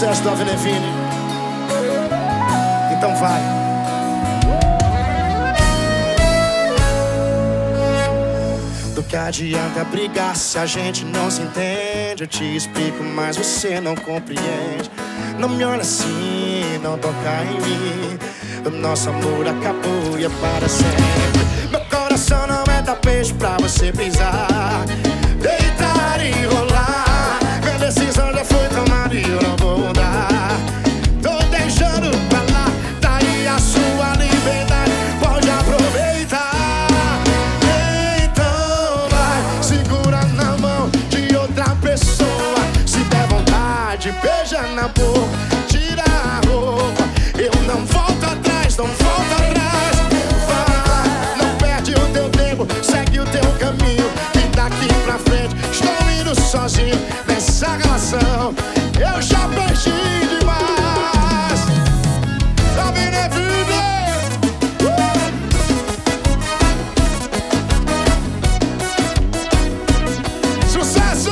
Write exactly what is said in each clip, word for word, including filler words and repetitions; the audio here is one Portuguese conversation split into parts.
sucesso do Avenevini. Então vai. Do que adianta brigar se a gente não se entende? Eu te explico, mas você não compreende. Não me olha assim, não toca em mim. O nosso amor acabou e é para sempre. Meu coração não é tapete pra você pisar, deitar e rolar. Minha decisão já foi tomada e eu não vou mudar. Tô deixando pra lá, tá aí a sua liberdade, pode aproveitar. Então vai, segura na mão de outra pessoa. Se der vontade, beija na boca, tira a roupa. Eu não volto atrás, não volto atrás. Vai, não perde o teu tempo, segue o teu caminho. E daqui pra frente estou indo sozinho nessa relação. Eu já perdi demais. Tá vendo, é vida? uh! Sucesso!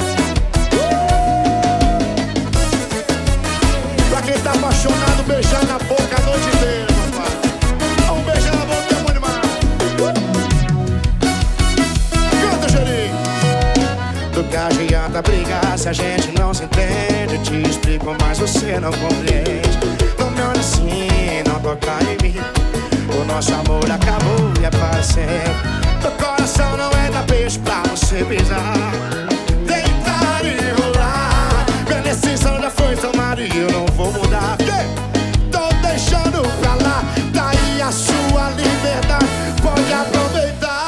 Uh! Pra quem tá apaixonado, beijar na boca a noite inteira, papai. Vamos beijar na boca, é bom demais. uh! Canta, Geri. Do que adianta brigar se a gente não se entende? Eu te explico, mas você não compreende. Não me olha assim, não toca em mim. O nosso amor acabou e é para sempre. Meu coração não é tapete pra você pisar, deitar e rolar. Minha decisão já foi tomada e eu não vou mudar. Tô deixando pra lá, tá aí a sua liberdade, pode aproveitar.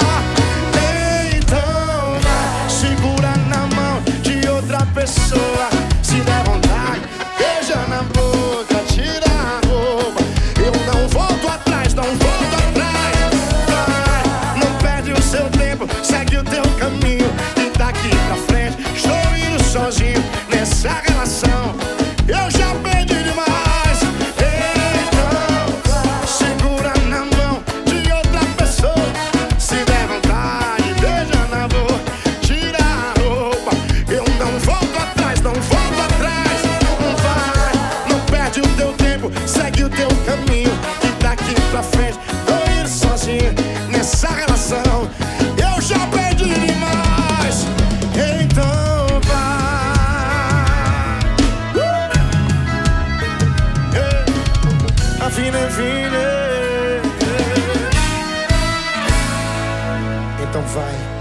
Então vai, segura na mão de outra pessoa. Se der vontade, beija na boca, tira a roupa. Eu não volto atrás, não volto atrás. Vai, não perde o seu tempo, segue o teu caminho. E daqui pra frente estou indo sozinho nessa relação. Eu já perdi demais. Então vai, segura na mão de outra pessoa. Se der vontade, beija na boca, tira a roupa. Eu não volto atrás, não volto atrás. Vai, não perde o teu tempo, segue o teu caminho. E daqui pra frente tô indo sozinho nessa relação. Eu já perdi demais. Então vai. A vida é vida. Então vai.